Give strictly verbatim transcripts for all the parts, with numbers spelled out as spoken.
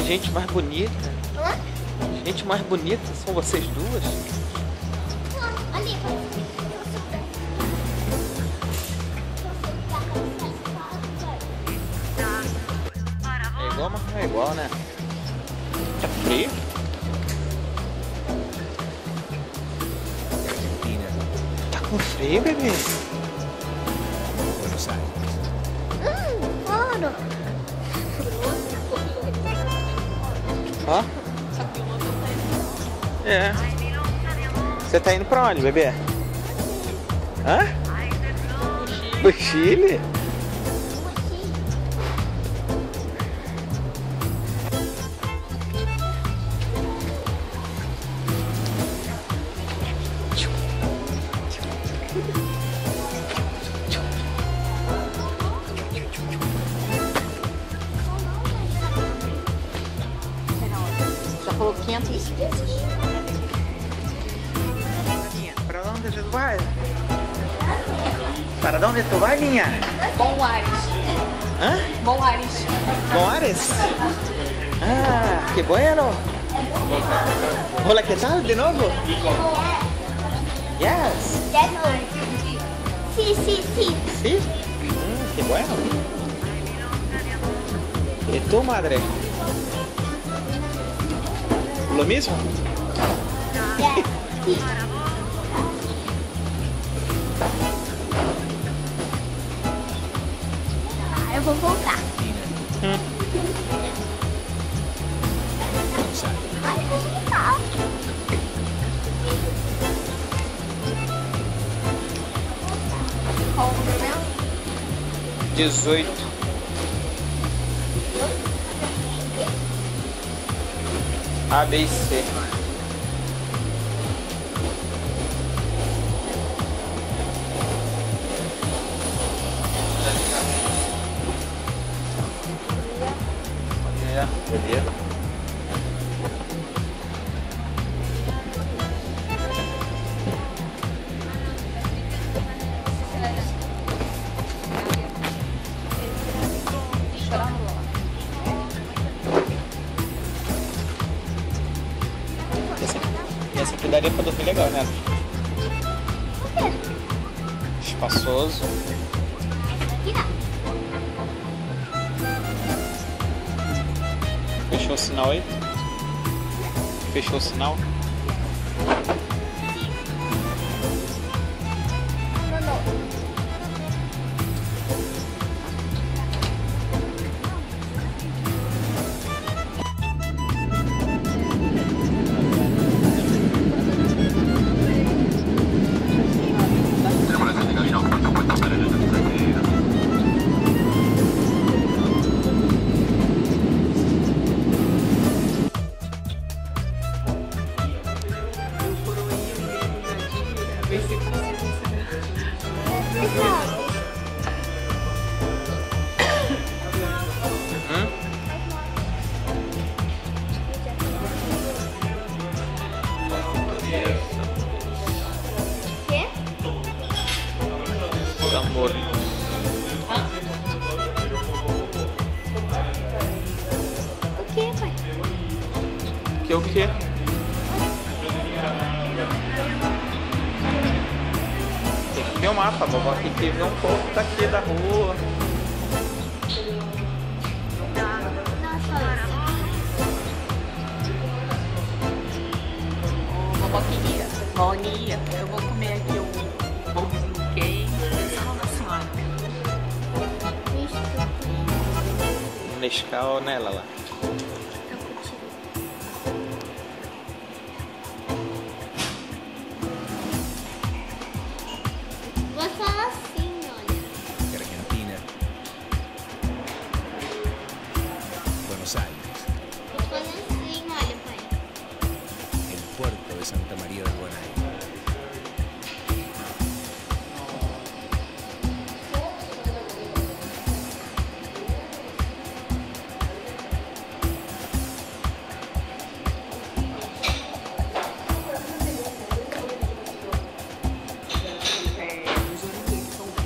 Gente mais bonita. Hã? Gente mais bonita, são vocês duas? Não, ali, É igual, mas não é igual, né? Tá frio? Tá com frio, bebê? Buenos Aires. Hum, claro. Ó. É. Você tá indo pra onde, bebê? Hã? Pro Chile? Já falou quinhentas vezes. ¿Para dónde tú vas? ¿Para dónde tú vas, niña? Bom Ares. ¿Ah? Bom Ares. ¿Con Ares? Ah, qué bueno. Hola, ¿qué tal? ¿De nuevo? Yes. De novo. Sim, sim, sim. ¿Sí? Mm, qué bueno. ¿Y tú, madre? ¿Lo mismo? É. Sim. Ah, eu vou voltar. Hum. Buenos Aires. Ai, eu vou voltar. Qual o número mesmo? dezoito. A, B e C. É, beleza. Essa aqui daria pra dormir legal, né? Espaçoso. Aqui não. Fechou o sinal aí? Fechou o sinal? Não, não. Hum? Quê? Tambor. O quê, pai? Que o quê? Tem que filmar, pra vovó tem que ver um pouco daqui da rua. Não, só Ô, Boboquinha, Boninha, eu vou comer aqui o pãozinho quente. Pensando na senhora. isso. Um Nescau nela lá. Vou falar assim, olha. Argentina. Buenos Aires. Vou falar assim, olha, pai. El puerto de Santa María del Buen Aire.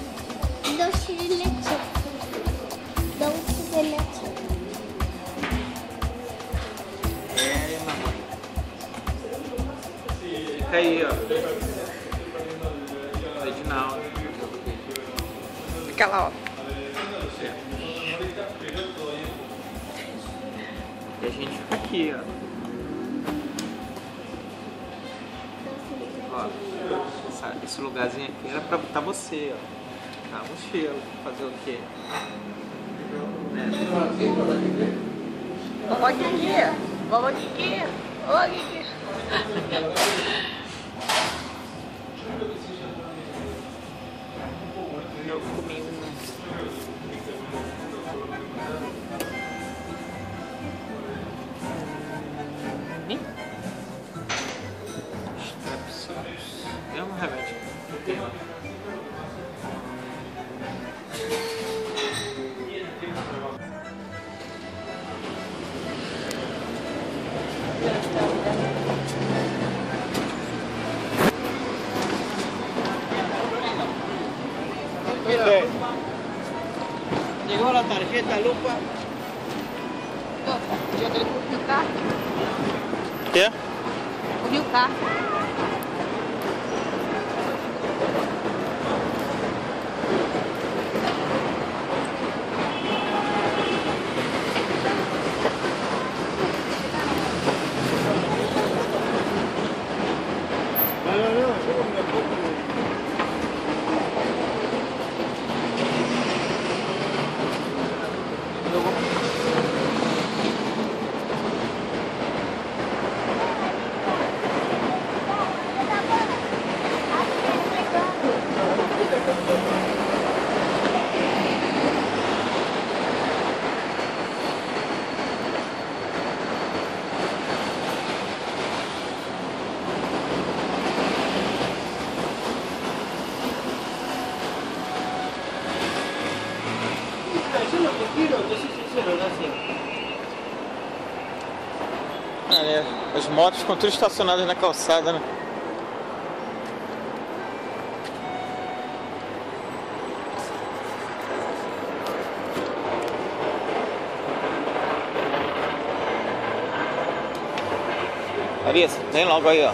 Doce de leite. Doce de leite. Fica aí, ó. Original. Fica lá, ó. E a gente fica aqui, ó. Ó, essa- esse lugarzinho aqui era pra botar você, ó. Tá, mochila. Fazer o quê? Vovó Kiki. Vovó Kiki. Ô, Kiki. Eu comi um... Hum? Strepsilos. É um remédio que tem lá. Llegó la tarjeta, Lupa. Eu tenho que unir o carro. Quê? Unir o carro. Ah, é. As motos ficam tudo estacionadas na calçada, né? Larissa, vem logo aí, ó.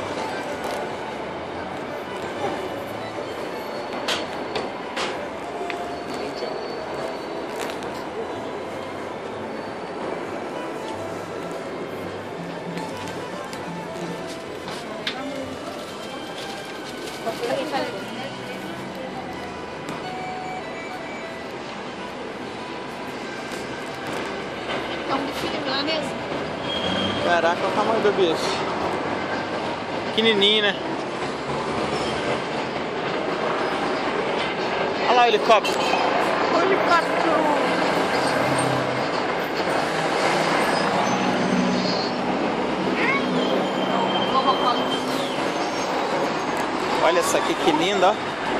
É um bifinho lá mesmo. Caraca, olha o tamanho do bicho. Pequenininho, né? Olha lá o helicóptero. O helicóptero. Vovó come. Olha essa aqui que linda, ó.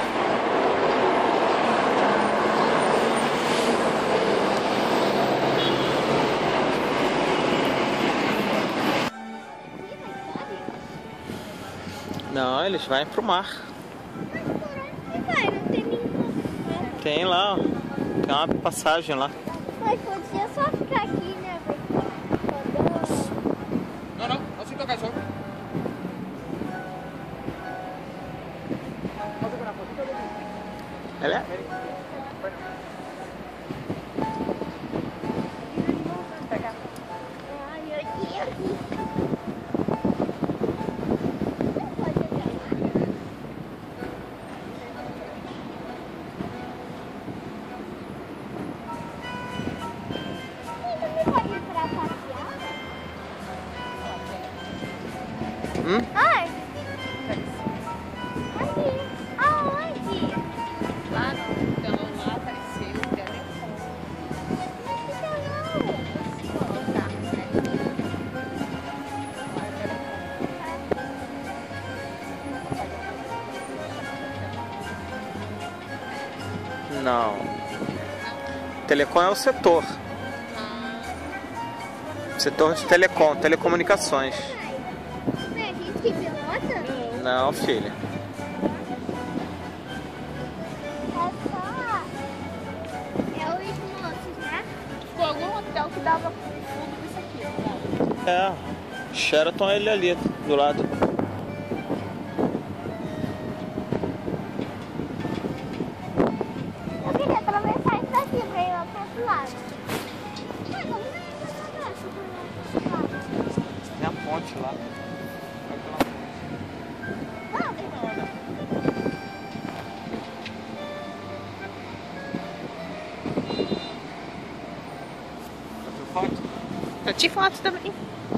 Não, eles vão pro mar. Vai, não tem nenhum. Tem lá, ó. Tem uma passagem lá. Mas podia só ficar aqui, né? No, no, no sin tocar eso. Ela é? Ai, aqui, aqui. Hum? Ai! Aqui! Aonde? Lá no então, lá apareceu o telefone. Não fica não! Do carro, né? Não. Telecom é o setor. Setor de telecom, telecomunicações. Não é a gente que pilota? Não, filha. É só... É os moços, né? Foi algum hotel que dava pro fundo disso aqui, né? É, Sheraton é ele ali, do lado. lado. Mas vamos ver se vai dar. Tem a ponte lá. Não, tem Foto? Eu te foto também.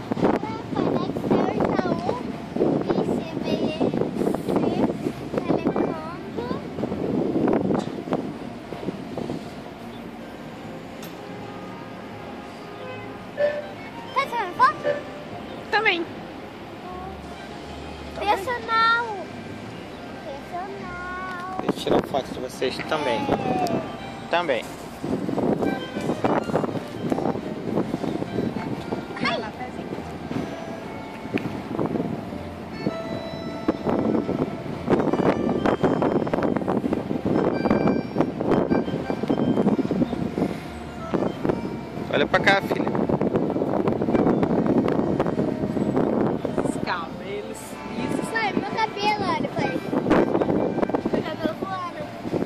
Tá tirando foto? Também. Personal. Personal. Deixa eu tirar foto de vocês também. Também. Olha pra cá, filha. Os cabelos. Isso. Pai, meu cabelo, olha, pai. Meu cabelo voando.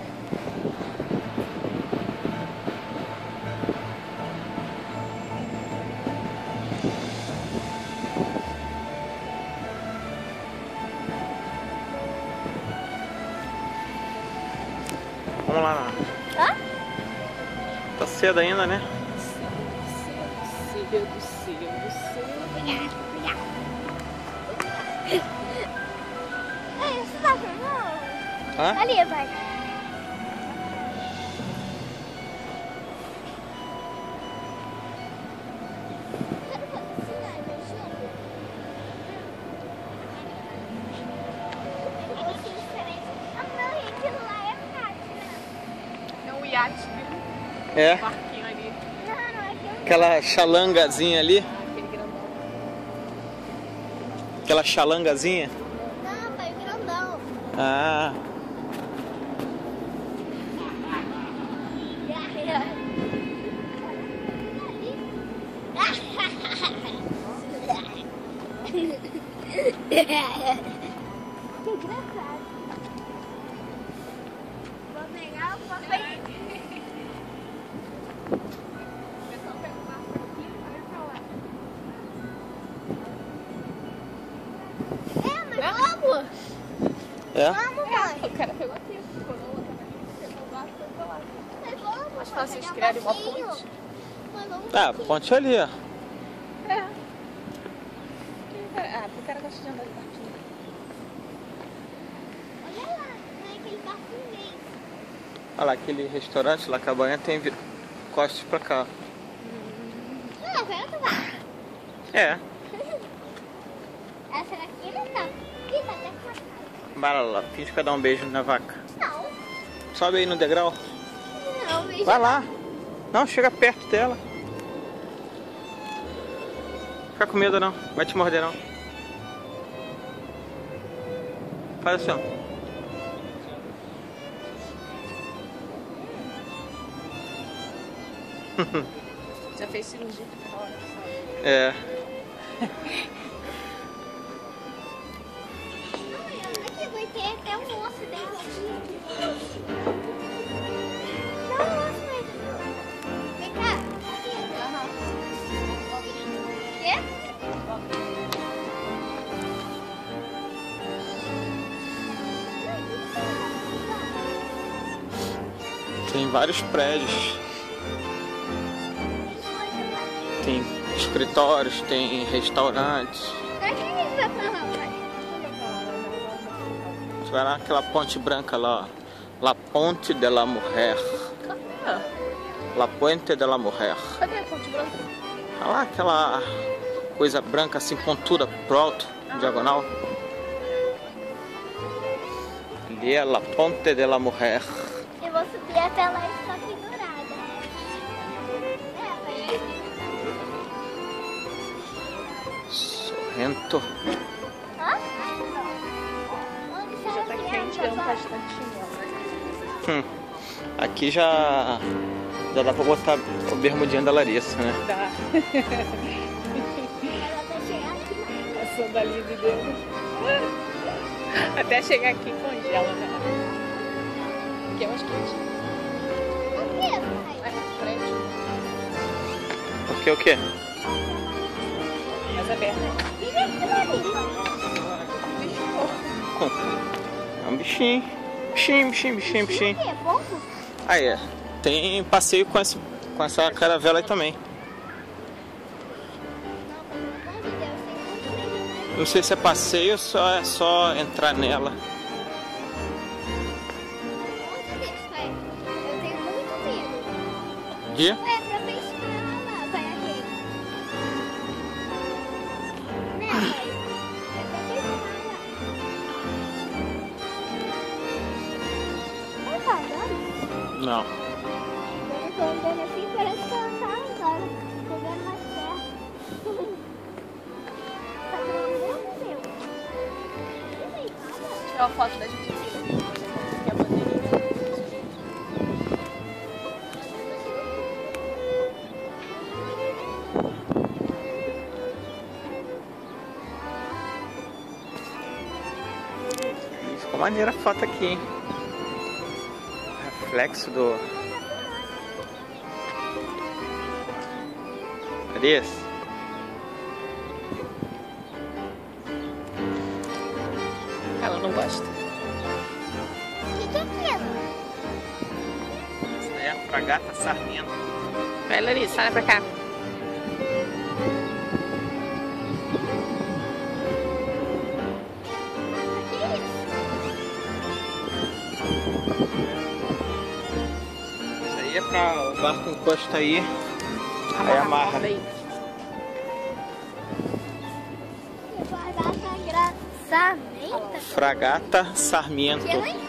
Vamos lá. Hã? Tá cedo ainda, né? Cedo, cedo, cedo. Obrigada, obrigada. Ei, você tá filmando? Hã? Ali, pai. Quero patrocinar, meu jogo. Você diferente. Ah, não, e aquilo lá é fácil. É um iate, viu? É. Um barquinho ali. Não, não, é aquilo. Aquela chalangazinha ali. Ah, aquele grandão. Aquela chalangazinha. Não, pai, o grandão. Ah. Que engraçado. Vou pegar o papel. É, mas vamos. É? Vamos, mãe. O cara pegou aqui. Quando a outra pegou o barco, foi pra lá. Mas vamos, Mais mãe, fácil pegar eles criarem uma barquinho. ponte. Mas vamos Ah, aqui. ponte ali, ó. É. Ah, o cara gosta de andar de barquinho. Olha lá, não é aquele barquinho mesmo. Olha lá, aquele restaurante lá, Cabanha, tem vi- costas pra cá. Não, vai outro barco. É. Essa daqui não tá. Ih, tá até com a cara. Vai lá, lá, finge que vai dar um beijo na vaca. Não, Sobe aí no degrau. não, bicho. Vai lá. Não, chega perto dela. Fica com medo não, vai te morder não. Faz assim, ó. Já fez cirurgia naquela hora, sabe? É. Aqui vai ter até um osso dentro aqui. Dá um osso mesmo. Vem cá. Aqui. Quê? Tem vários prédios. Tem escritórios, tem restaurantes. Pra que a gente vai pra lá, pai? Você vai lá naquela ponte branca lá, ó. La Ponte de la Mujer. Ah, La Puente de la Mujer. cadê a ponte branca? Olha lá aquela coisa branca assim, pontuda pro alto, diagonal. Ali é La Ponte de la Mujer. Eu vou subir até lá e ficar pendurada. É, pai. Sorrento. Hã? Onde Já tá quente, eu não tá de tanto chinelo. Hum. Aqui já, já dá pra botar o bermudinho da Larissa, né? Dá. Ela vai chegar aqui. A sandalinha de Deus. Até chegar aqui congela, né? Aqui é mais quente. Por quê, pai? Aí na frente. aqui é o quê? Mais aberto. É um bichinho. Bichinho, bichinho, bichinho, bichinho. É pouco? Aí é. Tem passeio com essa, com essa caravela aí também. Não, pelo amor de Deus, tem muito medo, né? Não sei se é passeio ou só é só entrar nela. Onde Deus, pai? Eu tenho muito medo. De? É pra pescar lá, vai aqui. Né, pai? É pra pescar lá. Ela tá andando? Não. Eu tô andando assim, parece que ela tá andando. Chegando mais perto. Tá grandão, meu. Não tem nada. Tirar uma foto da gente aqui. Que é a bandeirinha. Ficou maneira a foto aqui, hein? Reflexo do... Cadê esse? Ela não gosta. O que que é aquilo? Essa daí é a fragata Sarmento. Vai, Larissa, olha pra cá. Que isso? Isso aí é pra o barco encosta aí. Aí amarra. Daí. Guardar engraçamento. Fragata Sarmento. Que hein?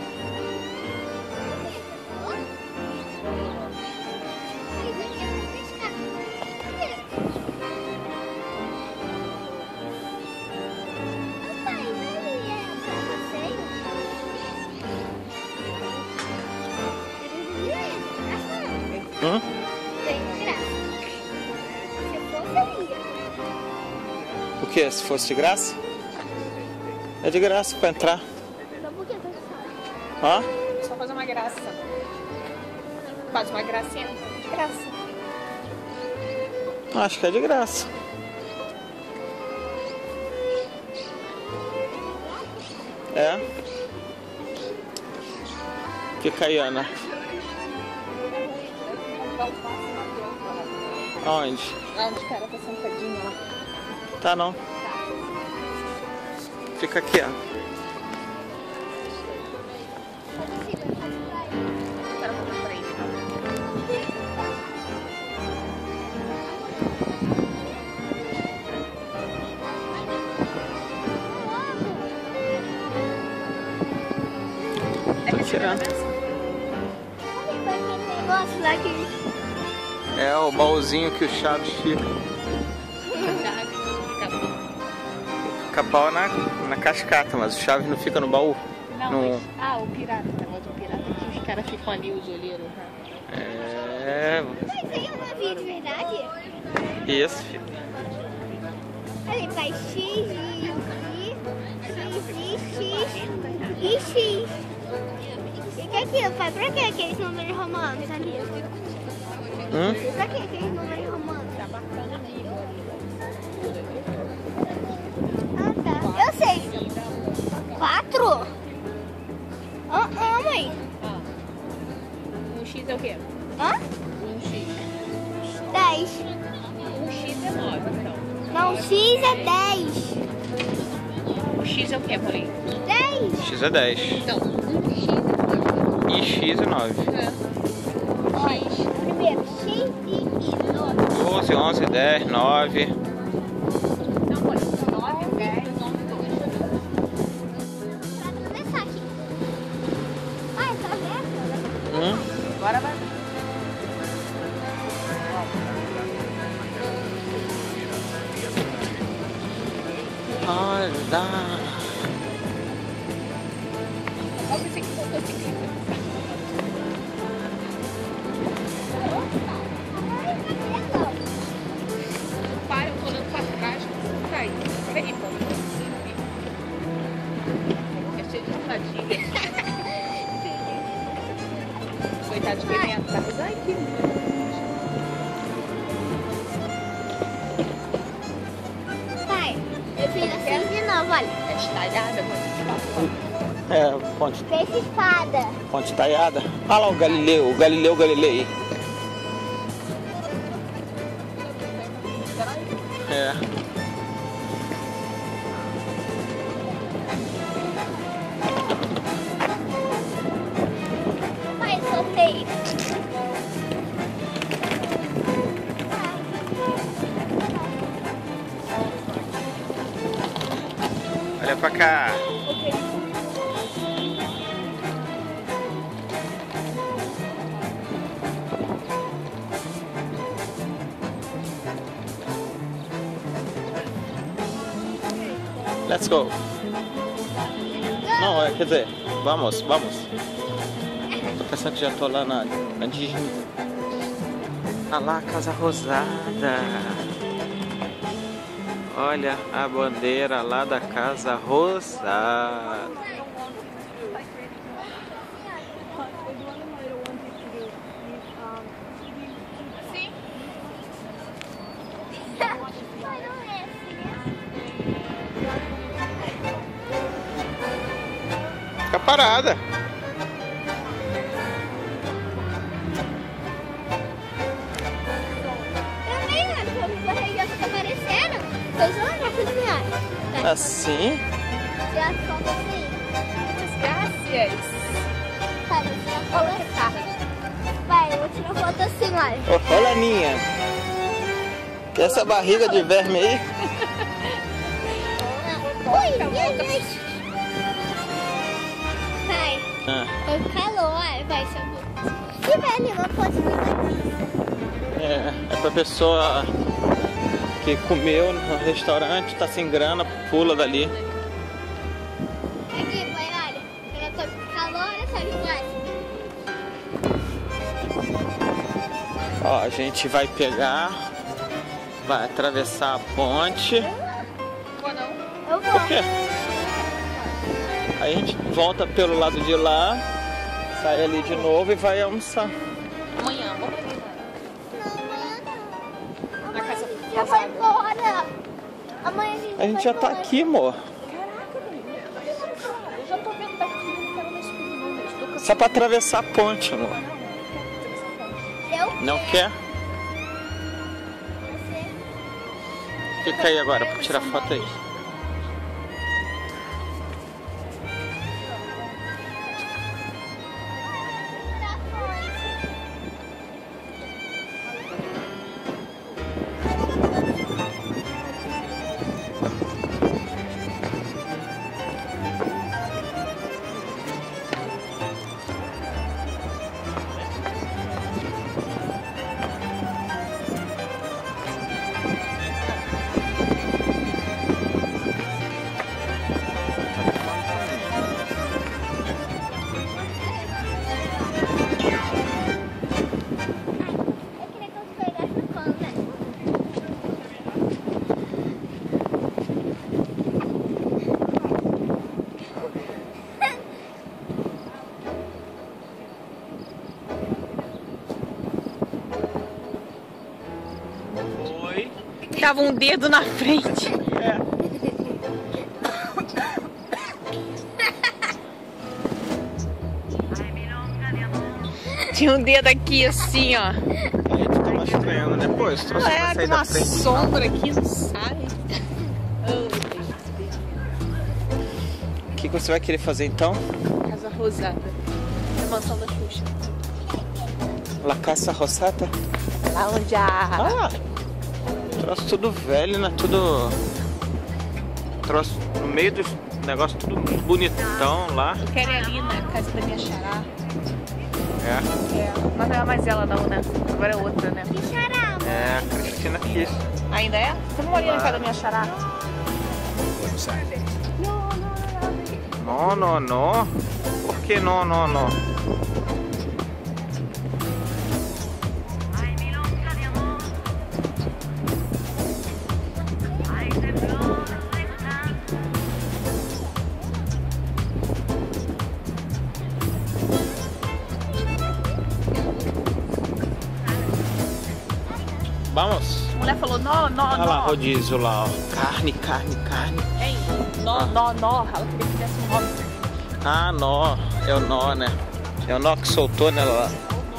Hum? Tem graça. Se for, seria. O que? Se fosse de graça? É de graça pra entrar. Então por que você sabe? Ó. Só fazer uma graça. Faz uma gracinha. Graça. Acho que é de graça. É. Fica aí, Ana. Aonde? Ah, onde o cara tá sentadinho lá. Tá não. Fica aqui, ó. O cara falou pra ele. Tô tirando. Negócio lá que... É o baúzinho que o Chaves fica. Capau na, na cascata, mas o Chaves não fica no baú. Não, no... mas... Ah, o pirata. O negócio do pirata. Que os caras ficam ali, os olheiros. Né? É. Mas tem um navio de verdade? Isso. Ali faz X e X e X e X. E que é aquilo? Pai? Pra que aqueles números romanos ali? Hum? Pra que aqueles números romanos? Ah, tá. Eu sei. Quatro? Ah, ah, mãe. Ah. Um X é o quê? Hã? Um X. Dez. Um X é nove, então. Não, X é dez. O X é o quê, Paulinho? Dez. X é dez. Então, um X é nove. E X é nove. Olha, primeiro, X e nove. doze, onze, dez, nove. Não, Paulinho. nove, dez, onze, doze. Pra começar aqui. Ai, tá vendo? Hum? Agora vai. Olha, dá. Olha esse aqui, motocicleta. Para, eu tô olhando pra trás. Tá aí. Olha aí, pô. É cheio de armadilha. Coitado de pimenta. Ai, que lindo. talhada, mano. É, ponte, Peixe espada. ponte talhada. Olha lá o Galileu, o Galileu Galilei. É. Pai, sorteio. Olha pra cá. Let's go. Não, é, quer dizer, vamos, vamos. Tô pensando que já tô lá na, na Disney. Olha lá a Casa Rosada. Olha a bandeira lá da Casa Rosada. Sim. Mas não é assim, né? Fica parada. Também, né? Porque os barriguinhos que apareceram. Pois olha, cozinhar. Tá. Assim? Já solta assim. Graças. Tá, vou tirar foto assim. Vai, eu vou tirar foto assim, olha. Oh, olha a Aninha. E essa barriga de verme aí? Ui, ai, ai. Vai, Ah, foi calor, ai, vai, se eu vou. Se vai ali, não pode vir. é, é pra pessoa que comeu no restaurante, tá sem grana, pula dali. Aqui, vai, olha. Eu tô com calor, olha só que vai. Ó, a gente vai pegar, vai atravessar a ponte. Vou não. Eu vou. Por quê? Aí a gente volta pelo lado de lá, sai ali de novo e vai almoçar. Amanhã, vamos ver. Não, amanhã não. Na casa Amanhã já vai embora. Amanhã a gente A gente vai já tá embora. aqui, amor. Caraca, menina. Eu já tô vendo daqui, eu não quero mais subir, não. Eu estou cansada. Só pra atravessar a ponte, amor. Eu Não quero. quer? Você Fica aí agora pra tirar foto aí. tá forte. Eu queria que eu pegasse o colo, né? Oi. Tava um dedo na frente. Tinha um dedo aqui assim, ó. A gente tá mais estranhando depois. Trouxe É, pra tem sair da uma frente. sombra aqui, não sai. O que que você vai querer fazer então? Oh, Casa Rosada. É a mansão da Xuxa. La Casa Rosada? Lá onde a... Ah! Troço tudo velho, né? Tudo... Troço no meio do negócio tudo bonitão lá. Eu quero ir ali na casa da minha xará. É. É, mas não é mais ela não, né? Agora é outra, né? Que xará. É, a Cristina quis. Ainda é? Vamos ali na casa da minha xará. Buenos Aires. Não, não, não. Não, não, não. Por que não, não, não? Vamos. A mulher falou nó, nó, Olha lá, nó. rodízio lá, ó. Carne, carne, carne. Hein? Nó, Ah. nó, nó. Ela queria que desse um nome. Ah, nó. É o nó, né? É o nó que soltou nela lá.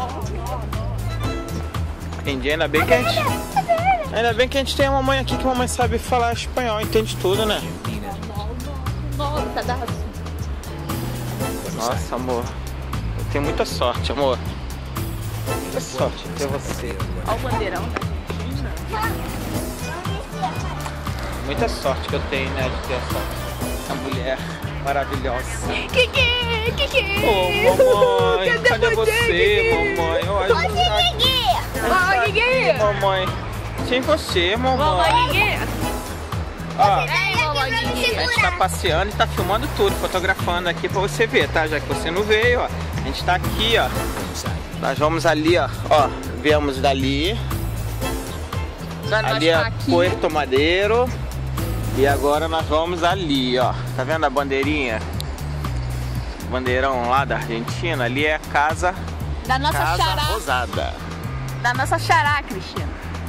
Entendi, ainda bem que a gente... Ainda bem que a gente tem uma mãe aqui que a mamãe sabe falar espanhol, entende tudo, né? Argentina, Nó, nó, pedaço. Buenos Nossa, Aires, amor. Eu tenho muita sorte, amor. Muita sorte de ter você. Olha o bandeirão da Argentina. Muita sorte que eu tenho, né? De ter essa, essa mulher maravilhosa. Kiki, Kiki. Ô, mamãe, cadê você, mamãe? Olha, Mamãe, Kiki. mamãe. Sem você, mamãe. Mamãe, Kiki. Ó, Ei, mamãe, Kiki. a gente tá passeando e tá filmando tudo, fotografando aqui pra você ver, tá? Já que você não veio, ó. A gente tá aqui, ó. Buenos Aires. Nós vamos ali, ó. Ó, viemos dali. Agora Ali nós é tá aqui. Puerto Madeiro. E agora nós vamos ali, ó. Tá vendo a bandeirinha? Bandeirão lá da Argentina. Ali é a casa, Da nossa casa xará. rosada. Da nossa xará, Cristina.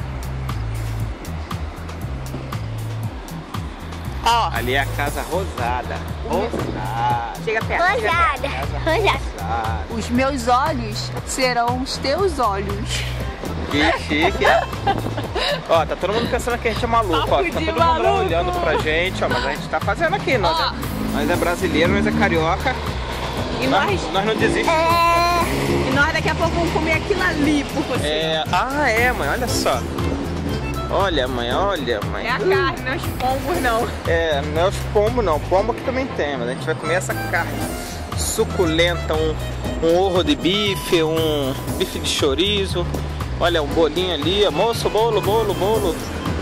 Ó, Ali é a casa rosada. Rosada. chega perto. chega perto. Rosada. Rosada. Rosada. Os meus olhos serão os teus olhos. Que chique. Ó, tá todo mundo pensando que a gente é maluco, ó. Papo Tá de todo mundo lá maluco. olhando pra gente, ó. Mas a gente tá fazendo aqui, nós, Ó. é, nós é brasileiro, nós é carioca. E nós, Nós, nós não desistimos. e nós daqui a pouco vamos comer aquilo ali por você. É, ah, é, mãe, olha só. Olha, mãe, olha, mãe. É a carne, não é os pombos, não. É, não é os pombos não, pombo que também tem, mas a gente vai comer essa carne suculenta, um, um ovo de bife, um bife de chorizo. Olha, um bolinho ali, ó. Moço, bolo, bolo, bolo.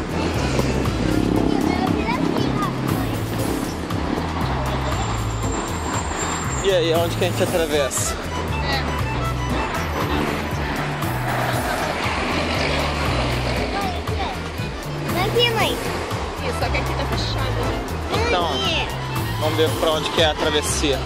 E aí, onde que a gente atravessa? Aqui, mãe. Isso, só que aqui tá fechado, né? Então, Aqui. vamos ver pra onde que é a travessia.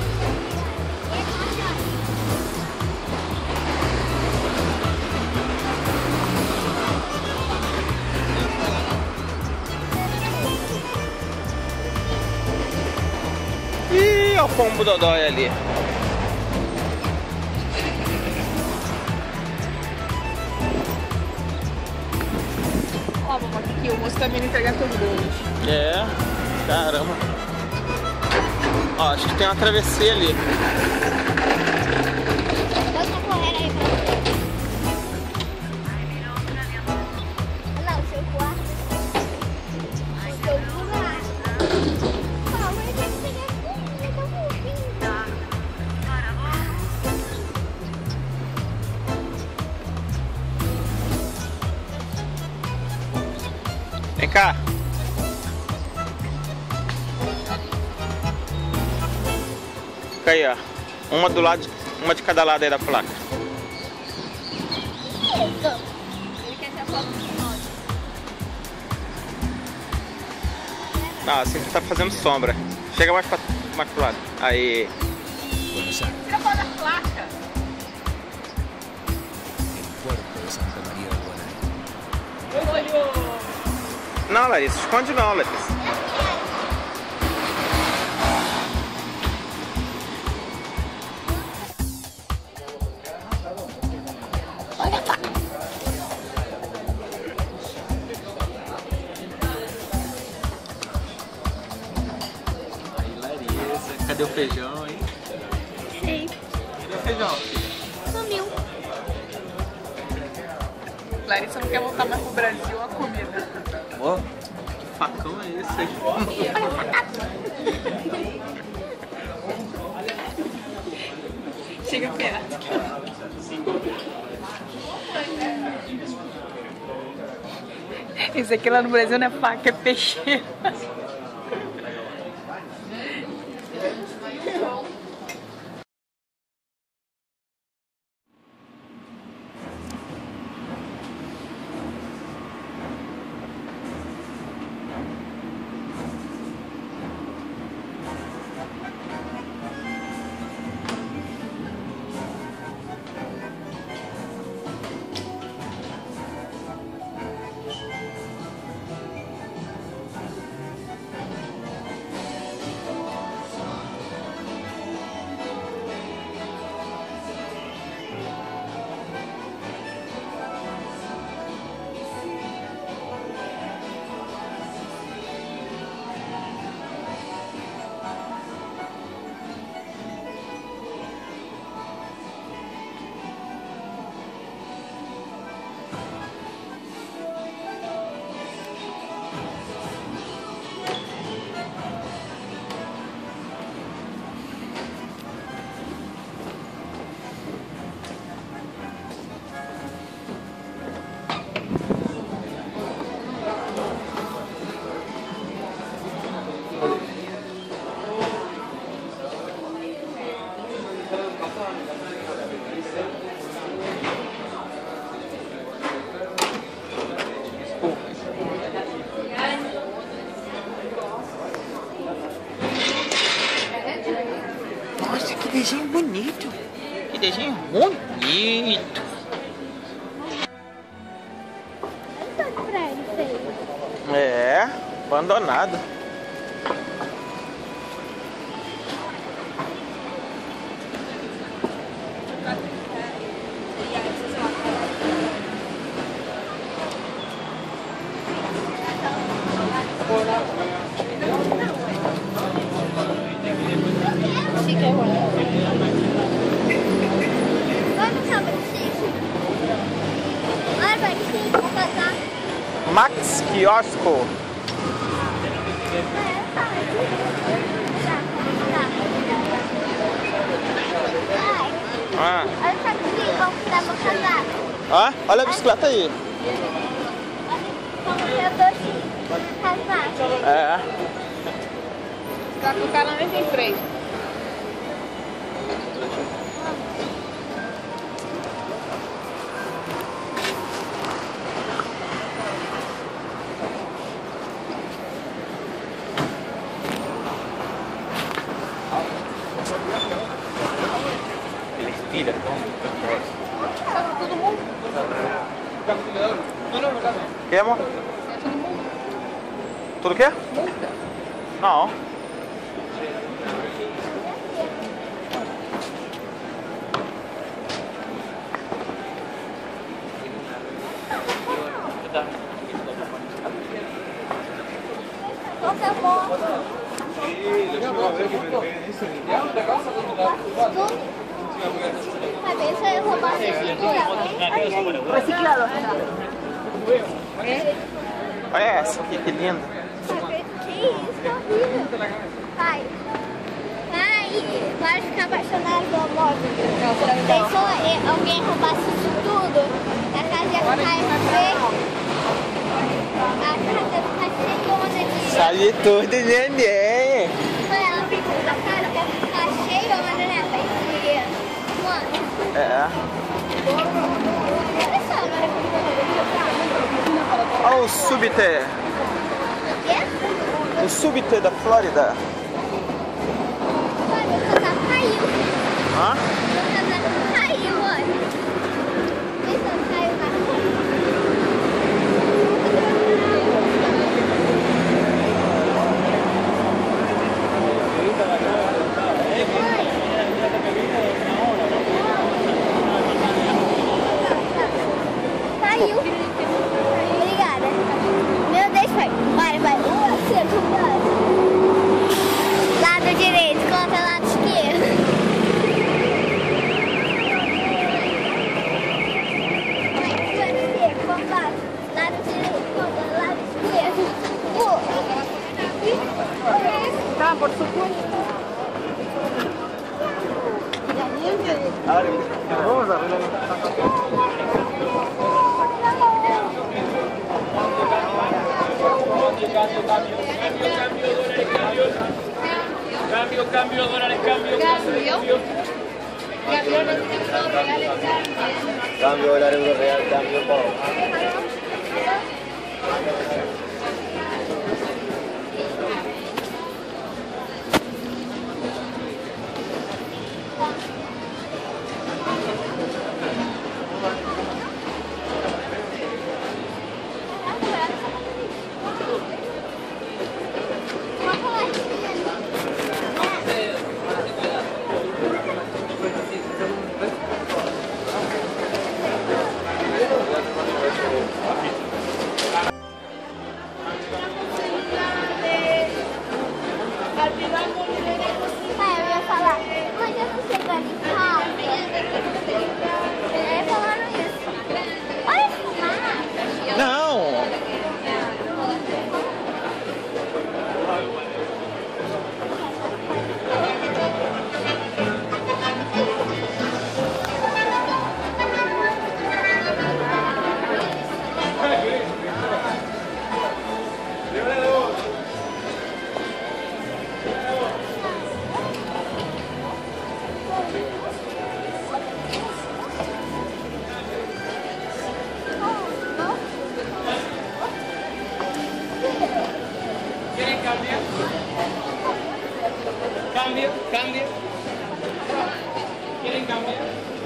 Ih, olha o pombo dodói ali. Ó, mamãe, aqui o moço tá vindo entregar teus bolos. É, caramba. Ó, acho que tem uma travessia ali. Pode correr aí pra você. Não, o seu quarto. O seu lugar. Ah, mas tem que pegar aqui. Eu tô fofinho. Vem cá. Fica aí, ó. Uma do lado, uma de cada lado aí da placa. Isso. Ele quer ter foto com nós. Ah, assim que tá fazendo sombra. Chega mais pra, mais pro lado. Aí. Buenos Aires, Tira a foto da placa. el puerto de Santa María del Buen Aire. Olho. Não, Larissa, esconde não, Larissa. Aí, Larissa, cadê o feijão, hein? Sei. Cadê o feijão? Sumiu. Larissa não quer voltar mais pro Brasil a comida. Ó, que facão é esse aí? Chega perto. Isso aqui lá no Brasil não é faca, é peixeira. jardinzinho bonito. Olha só que prédio feio. É, abandonado. Vamos no Chique. Olha, vai Chique, vou passar. Max Quiosco. Ah. Olha só que lindo, como dá pra casar. Ah, olha a bicicleta aí. Como eu tô casar. É. Tá com o cara nem tem freio. Ele estira. Todo mundo. Que, amor? Tudo o quê? Não. Qualquer bom. Cabeça eu vou bater reciclado. Olha essa aqui, que linda. Que isso, que horrível. Pai. Pai, vai ficar apaixonado pela moto. Pensou em alguém roubasse isso tudo? A casa ia ficar feia. A casa ia ficar cheiona de... Sabe tudo, neném. Ela ficou a casa ia ficar cheiona, né? Pai? Mano. É. Olha só, Olha o subte. o quê? O subte da Flórida. Olha, o casaco caiu. Hã? O casaco caiu, olha. Vê se não caiu na rua. Caiu. Obrigada. Meu Deus, pai. Vai, vai. Um, assim, cuidado. Lado direito contra lado esquerdo. Vai, você, combate. Lado direito contra lado esquerdo. Uh. Tá, por supuesto. Vamos a Cambio, cambio, dólares, cambio. Cambio. Cambio dólar, euro real, cambio todo. Pai, eu ia falar, mas eu não sei organizar. Eu ia falando isso. Olha essa fumaça. Não! ¿Quieren cambiar? Cambio, cambio. ¿Quieren cambiar?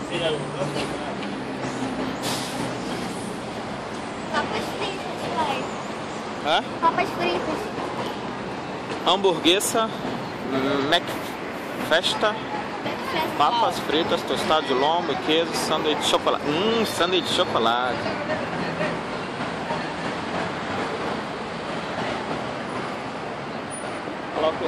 Papas fritas, pai. Hã? Papas fritas. Hamburguesa, McFesta, papas fritas, tostado de lombo e queijo, sanduíche de chocolate. Hum, sanduíche de chocolate. Coloca.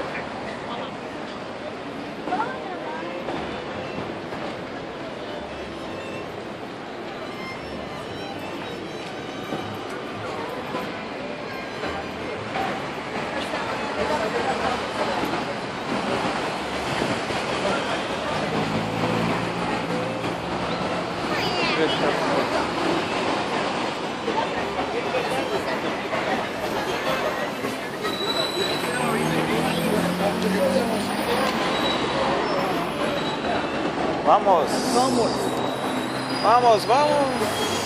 Vamos. Vamos. Vamos, vamos.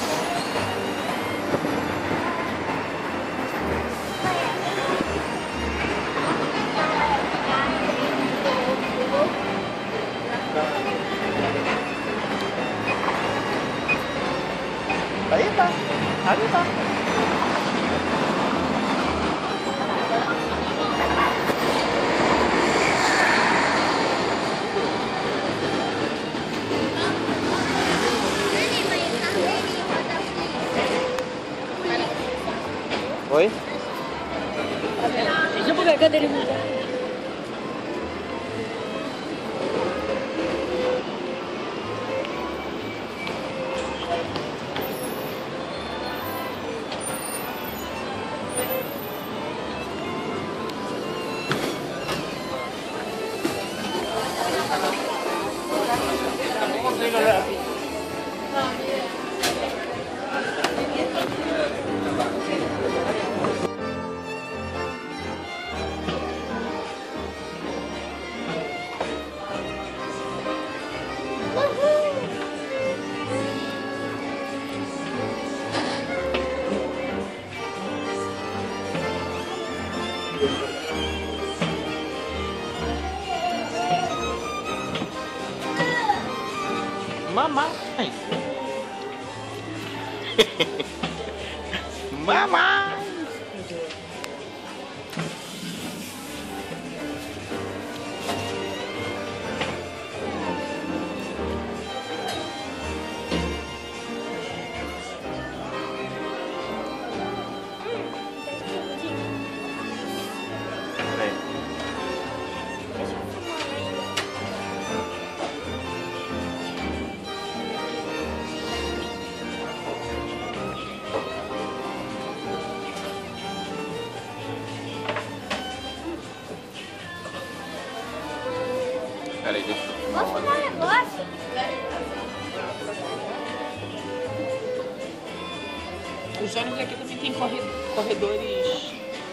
Ahí está. Ahí está. Oi? Deixa eu pegar a cadeira e mudar. Mamãe. Mamãe. Peraí, deixa eu filmar Posso uma falar um vez. negócio? Os ônibus aqui também tem corre- corredores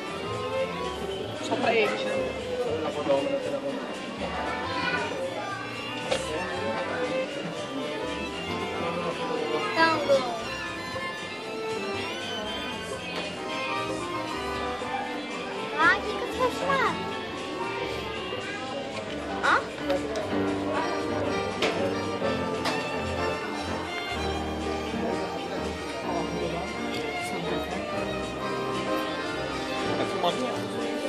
só pra eles, né? Tango. Ah, o que que você faz? Hã? Tá filmando?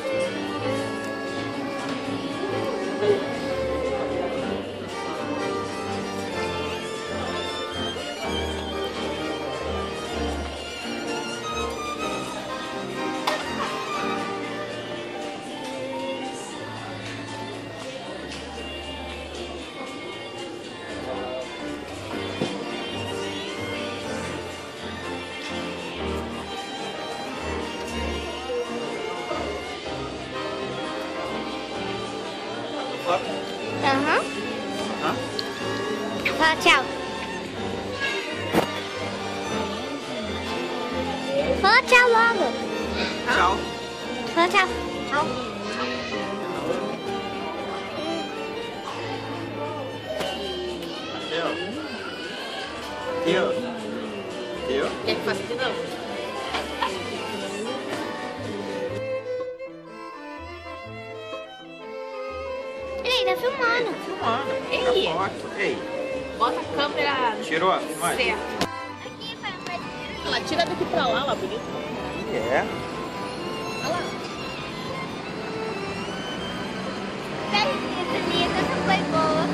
Aham. Hã? Fala tchau. Fala tchau logo. Tchau. Fala tchau. Tchau. Eu. Eu? Quer que faça de novo? Ele tá filmando. Filmando. Ei. Tira foto. Ei. Bota a câmera Tirou? Vai. certa. Aqui, vai, vai. Ela tira daqui pra lá, lá, bonito. É. Olha lá. Perfeito, Nica, essa foi boa.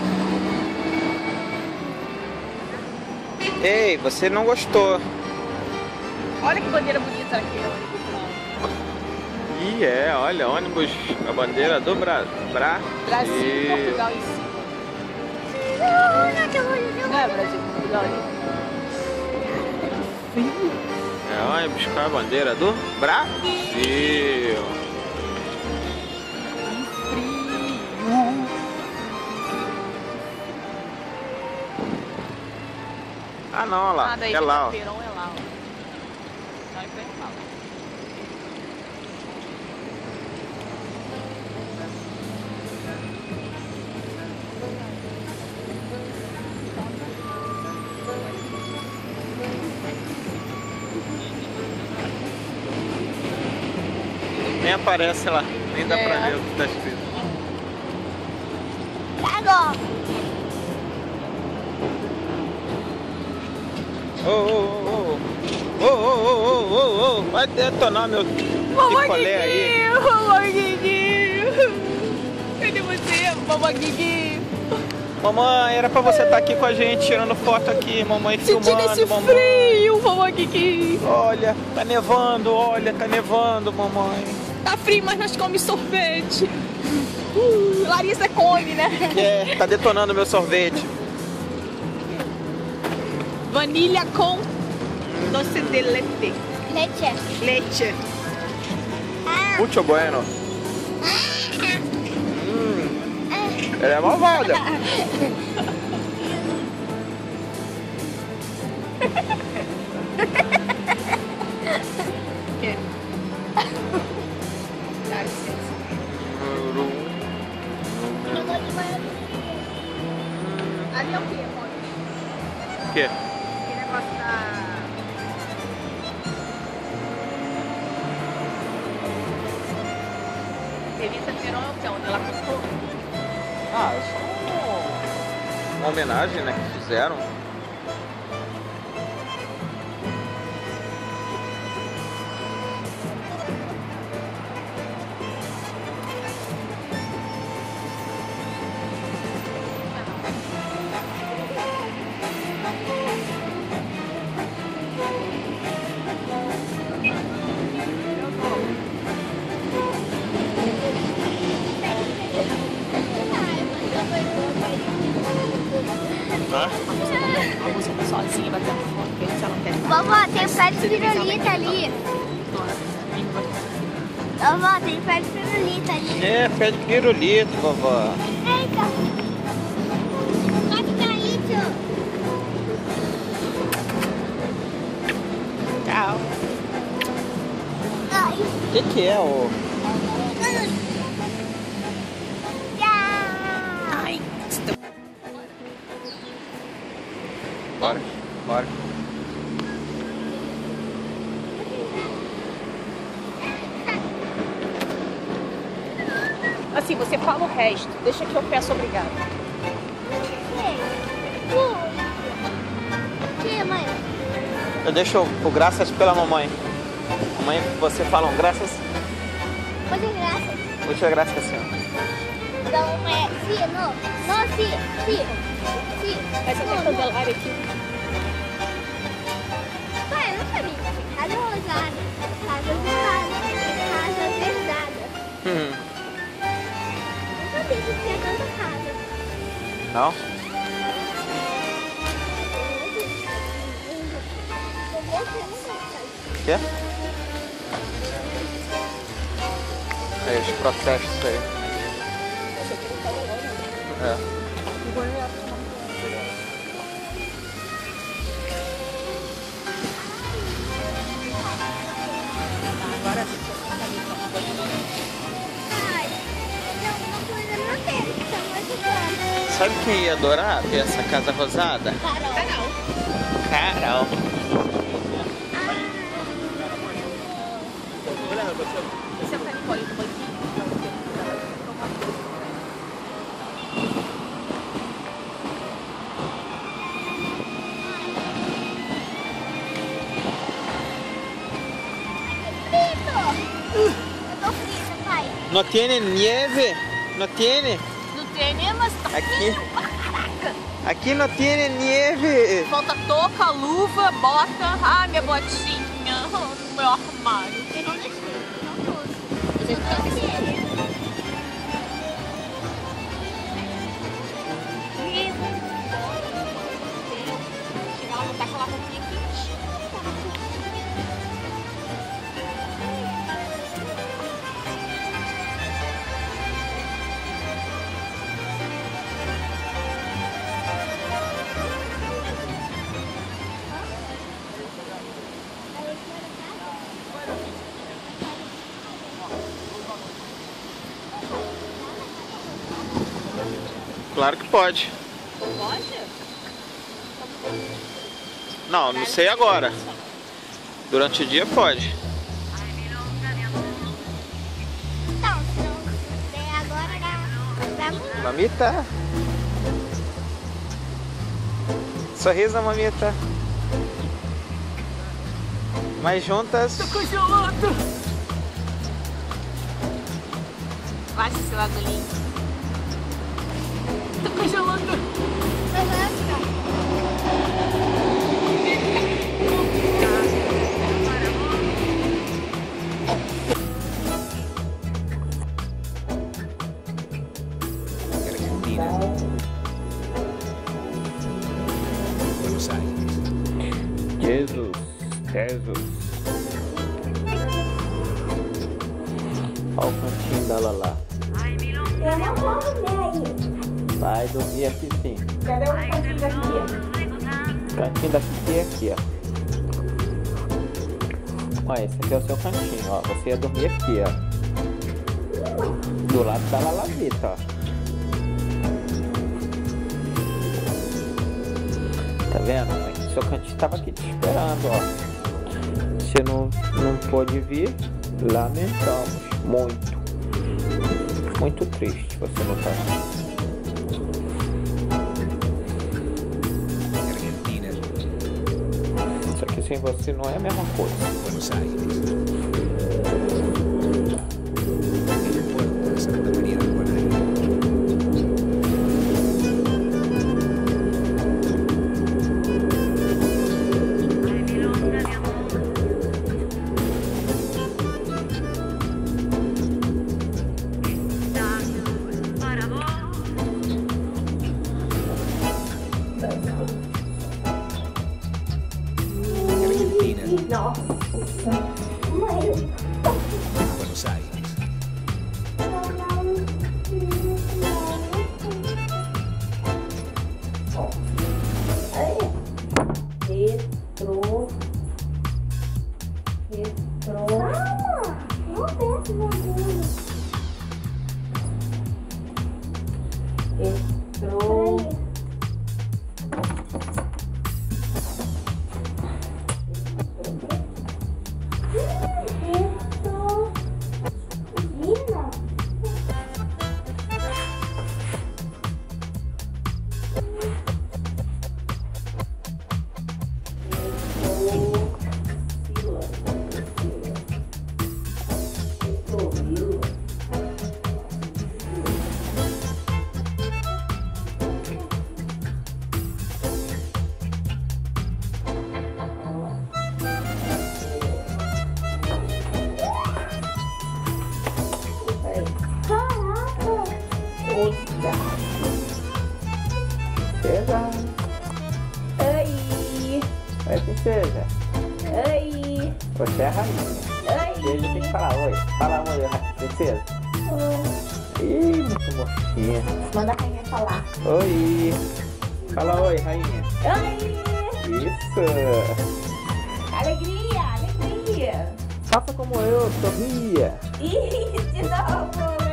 Ei, você não gostou. Olha que bandeira bonita aqui, ó. Ih, é, olha, ônibus, a bandeira do Bra... Bra... Brasil e e... Portugal em cima. Não, não, que horrível. Não é Brasil e Portugal ali? É, ônibus com a bandeira do Brasil. Ah, não, olha lá. Ah, daí É lá, ó. Verão é lá, ó. Olha que legal. Nem aparece lá. Nem dá É. pra ver o que tá escrito. Agora. Ô, ô, ô, ô. Ô, ô, ô, ô, ô, ô. Vai detonar meu picolé aí. Mamãe Guigui. Cadê você, mamãe Guigui? Mamãe, era pra você estar aqui com a gente, tirando foto aqui, mamãe filmando, Sentindo esse mamãe. frio, mamãe Guigui. Olha, tá nevando, olha, tá nevando, mamãe. Tá frio, mas nós comemos sorvete. Uh, Larissa come, né? É, tá detonando meu sorvete. Vanilha com doce de leite. Leite. Leite. Muito bueno. Hum, ela é malvada. Que? Dá licença. Ali é o quê, amor? O quê? Aquele negócio da... Revista Verão é o quê? Onde ela ficou? Ah, é só uma homenagem, né, que fizeram. Hã? A moça tá sozinha batendo fome, porque se ela não quer Vovó, tem um pé de pirulita ali. Vovó, tem um pé de pirulita ali. É, pé de pirulito, vovó. Eita. Pode cair, tio. Tchau. Ai. O que que é, ô? Ai, Bora, bora. assim, você fala o resto. Deixa que eu peço obrigado. Que, mãe? Eu deixo o graças pela mamãe. Mamãe, você fala um graças? Muitas graças. Muitas graças, senhor. Então é sim, não, não, sim, sim, sim. Essa não, até não. Candelária aqui. Pai, eu não sabia. Casa rosada, casa dourada, casa verdada. Hum. Não sabia que tinha tanta casa. Não? O quê? É, os protestos aí. É. Agora Ai, tem alguma coisa não tem, que tá muito Sabe quem ia adorar ver essa casa rosada? Carol. Carol. você tá em coisa, banquinho. Não tem nieve? Não tem? Não tem, mas tá Aqui. frio pra caraca. Aqui não tem nieve. Falta touca, luva, bota. Ah, minha botinha no meu armário. Eu não deixei, eu não uso. Eu só trouxe. Chegar lá, botar aquela roupinha quentinha. Claro que pode. Pode? Não, não sei agora. Durante o dia pode. Então, se não der agora, dá, dá muito. Mamita. Sorriso, mamita. Mais juntas. Tô congelando. Vai, seu agolinho. Tô congelando. Argentina. Buenos Aires. Jesus, Jesus. Olha o cantinho dela lá. Eu não vou dormir aí. Vai dormir aqui sim. Cadê o cantinho daqui? O cantinho daqui é aqui, ó. Olha, esse aqui é o seu cantinho, ó. Você ia dormir aqui, ó. Do lado da lalavita, ó. Tá vendo, mãe? Seu cantinho tava aqui te esperando, ó. Você não, não pôde vir, lamentamos. Muito. Muito triste você não tá aqui. Argentina. Isso aqui sem você não é a mesma coisa. Buenos Aires. El puerto de Santa María del Buen Aire. Nossa. Mãe. Buenos Aires. Retro. Retro. Calma. Não desce, meu Deus. Retro. Princesa. Oi. Oi, princesa. Oi. Você é a rainha. Oi. E ele tem que falar oi. Fala oi, princesa. Oi. Ih, muito mocinha. Manda a rainha falar. Oi. Fala oi, rainha. Oi. Isso. Alegria, alegria. Faça como eu, sorria. Ih, de novo.